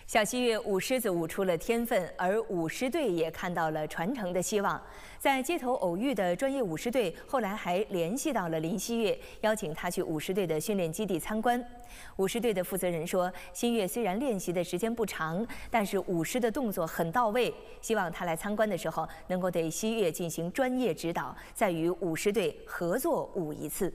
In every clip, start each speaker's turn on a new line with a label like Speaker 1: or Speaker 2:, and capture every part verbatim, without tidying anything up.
Speaker 1: 小西岳舞狮子舞出了天分，而舞狮队也看到了传承的希望。在街头偶遇的专业舞狮队，后来还联系到了林西岳，邀请他去舞狮队的训练基地参观。舞狮队的负责人说，西岳虽然练习的时间不长，但是舞狮的动作很到位，希望他来参观的时候能够对西岳进行专业指导，再与舞狮队合作舞一次。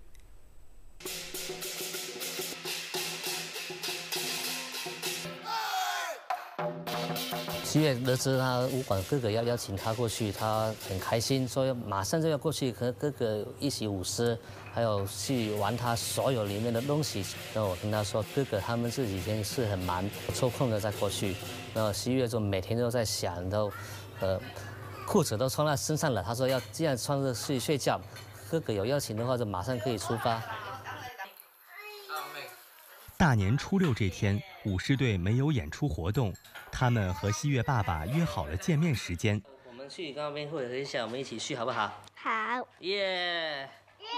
Speaker 2: 西岳得知他武馆哥哥要邀请他过去，他很开心，说马上就要过去和哥哥一起舞狮，还有去玩他所有里面的东西。然后我跟他说，哥哥他们这几天是很忙，抽空了再过去。然后西岳就每天都在想，然后呃裤子都穿在身上了。他说要这样穿着去睡觉。哥哥有邀请的话，就马上可以出发。
Speaker 3: 大年初六这天，舞狮队没有演出活动，他们和西岳爸爸约好了见面时间。
Speaker 2: 我们去那边汇合一下，我们一起去好不好？
Speaker 4: 好。
Speaker 2: 耶！耶！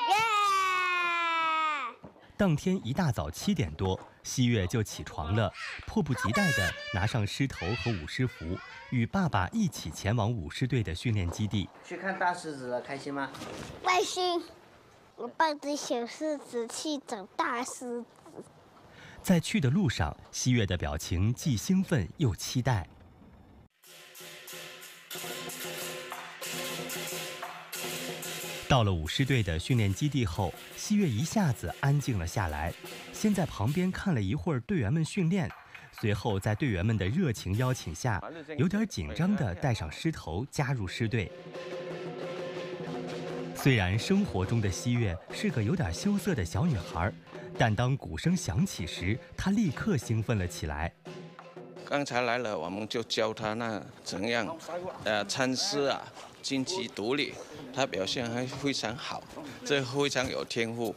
Speaker 3: 当天一大早七点多，西岳就起床了，迫不及待地拿上狮头和舞狮服，与爸爸一起前往舞狮队的训练基地。
Speaker 5: 去看大狮子了，开心吗？
Speaker 4: 开心。我抱着小狮子去找大狮子。
Speaker 3: 在去的路上，西岳的表情既兴奋又期待。到了舞狮队的训练基地后，西岳一下子安静了下来，先在旁边看了一会儿队员们训练，随后在队员们的热情邀请下，有点紧张地戴上狮头加入狮队。 虽然生活中的西岳是个有点羞涩的小女孩，但当鼓声响起时，她立刻兴奋了起来。
Speaker 6: 刚才来了，我们就教她那怎样，呃，参狮啊，金鸡独立，她表现还非常好，这非常有天赋。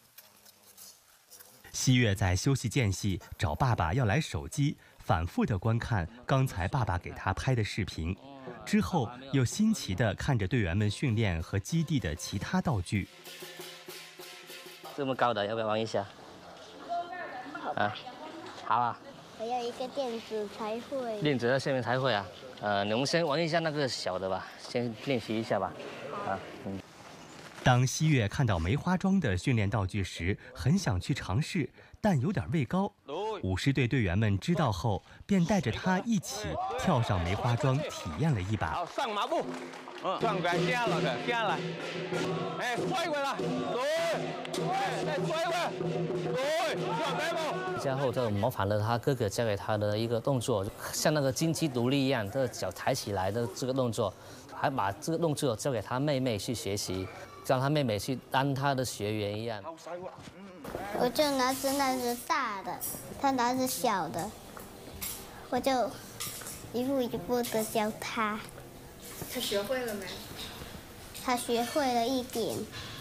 Speaker 3: 西岳在休息间隙找爸爸要来手机，反复地观看刚才爸爸给他拍的视频。 之后又新奇地看着队员们训练和基地的其他道具。
Speaker 2: 这么高的，要不要玩一下？啊，好啊。
Speaker 4: 我要一个垫子才会。
Speaker 2: 垫子在下面才会啊。呃，我们先玩一下那个小的吧，先练习一下吧。啊，嗯。
Speaker 3: 当西岳看到梅花桩的训练道具时，很想去尝试，但有点畏高。 舞狮队队员们知道后，便带着他一起跳上梅花桩，体验了一把。
Speaker 7: 好，上马步，嗯，转过来，下来的，下来，哎，摔回来，对，哎，再摔回来，对，转开步。
Speaker 2: 然后就模仿了他哥哥教给他的一个动作，像那个金鸡独立一样，这个脚抬起来的这个动作，还把这个动作交给他妹妹去学习。 让他妹妹去当他的学员一样。
Speaker 4: 我就拿着那只大的，他拿着小的，我就一步一步的教他。
Speaker 8: 他学会了没？
Speaker 4: 他学会了一点。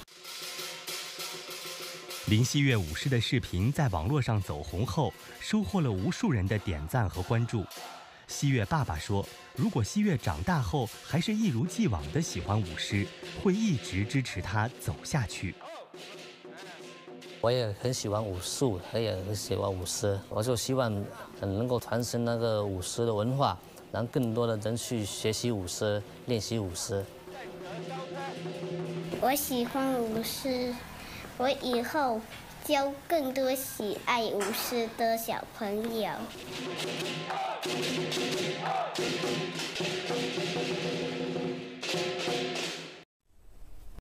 Speaker 3: 林西岳舞狮的视频在网络上走红后，收获了无数人的点赞和关注。西岳爸爸说，如果西岳长大后还是一如既往的喜欢舞狮，会一直支持他走下去。
Speaker 2: 我也很喜欢武术，我也很喜欢舞狮，我就希望能够传承那个舞狮的文化，让更多的人去学习舞狮、练习舞狮。
Speaker 4: 我喜欢舞狮，我以后教更多喜爱舞狮的小朋友。